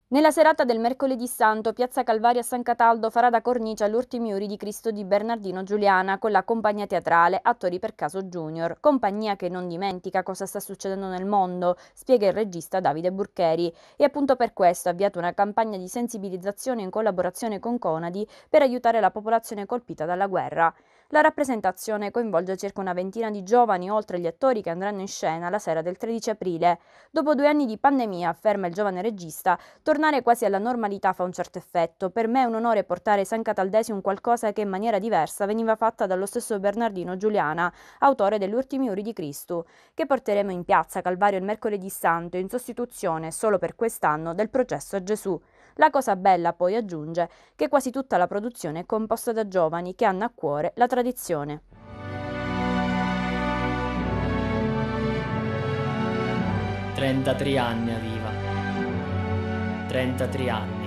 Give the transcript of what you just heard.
Nella serata del mercoledì santo, Piazza Calvario a San Cataldo farà da cornice all'Ultimi Uri di Cristo di Bernardino Giuliana con la compagnia teatrale Attori per Caso Junior, compagnia che non dimentica cosa sta succedendo nel mondo, spiega il regista Davide Burcheri, e appunto per questo ha avviato una campagna di sensibilizzazione in collaborazione con Conadi per aiutare la popolazione colpita dalla guerra. La rappresentazione coinvolge circa una ventina di giovani, oltre gli attori che andranno in scena la sera del 13 aprile. Dopo 2 anni di pandemia, afferma il giovane regista, tornare quasi alla normalità fa un certo effetto. Per me è un onore portare ai San Cataldesi qualcosa che in maniera diversa veniva fatta dallo stesso Bernardino Giuliana, autore degli Ultimi Uri di Cristo, che porteremo in piazza Calvario il mercoledì santo in sostituzione, solo per quest'anno, del processo a Gesù. La cosa bella, poi aggiunge, che quasi tutta la produzione è composta da giovani che hanno a cuore la tradizione. 33 anni aveva. 33 anni.